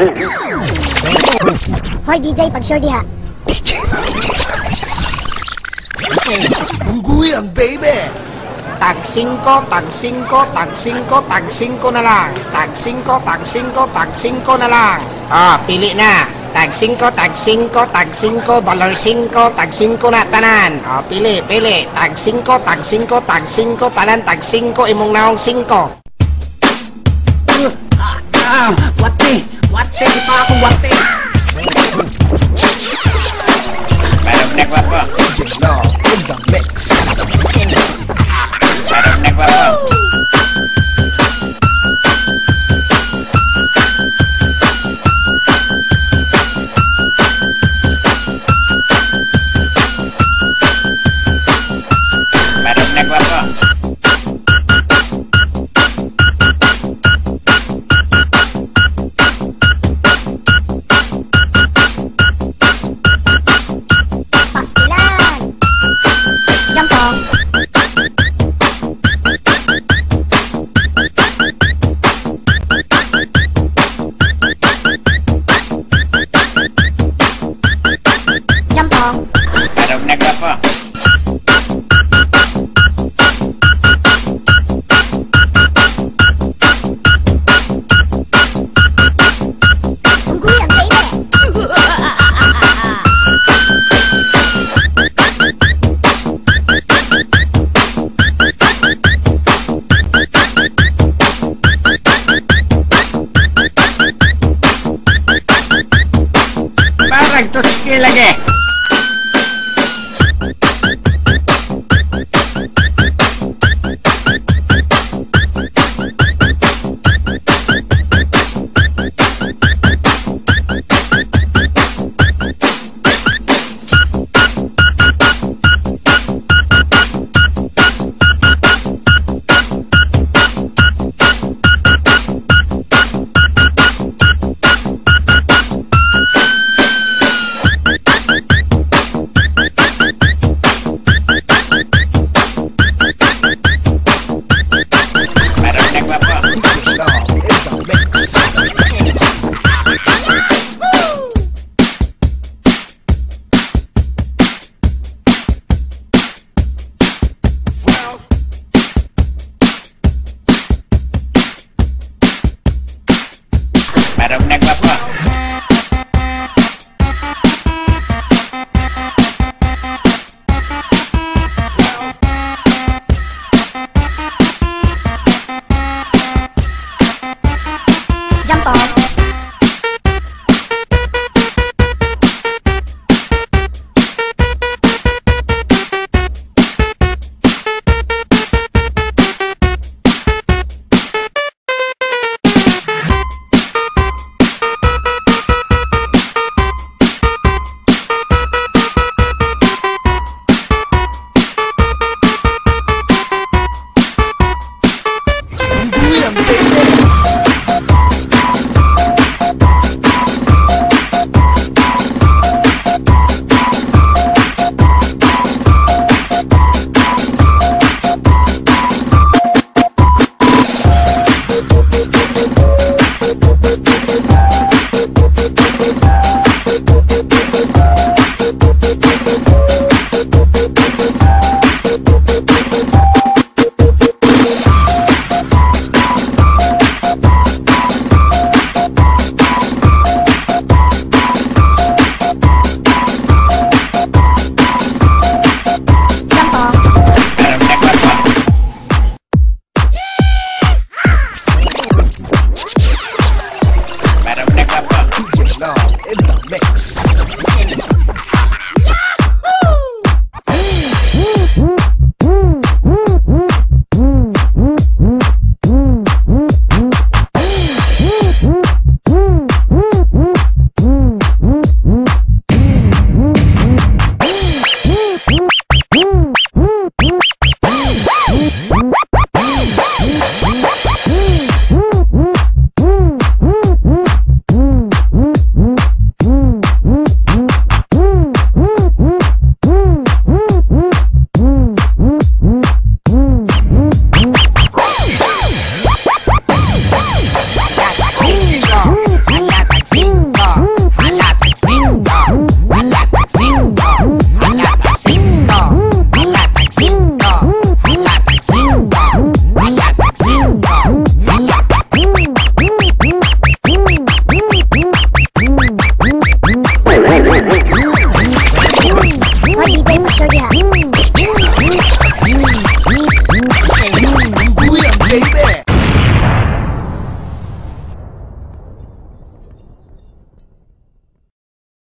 Hoy DJ, pag-sure diha. DJ Alex. Ungguyan, baby! Tag 5, tag 5, tag 5, tag 5 na lang. Tag 5, tag 5, tag 5 na lang. Pili na. Tag 5, tag 5, tag 5, balor 5, tag 5 na tanan. Pili. Tag 5, tag 5, tag 5, tanan, tag 5, imong naong 5. Wate pa ako, wate. Barumnek wapo. DJ Law in the mix. Barumnek wapo. Barumnek wapo. Pastilan! Jampong! Jampong! Barumnek wapo. Ungguyan, baby! Parang to skill lagi.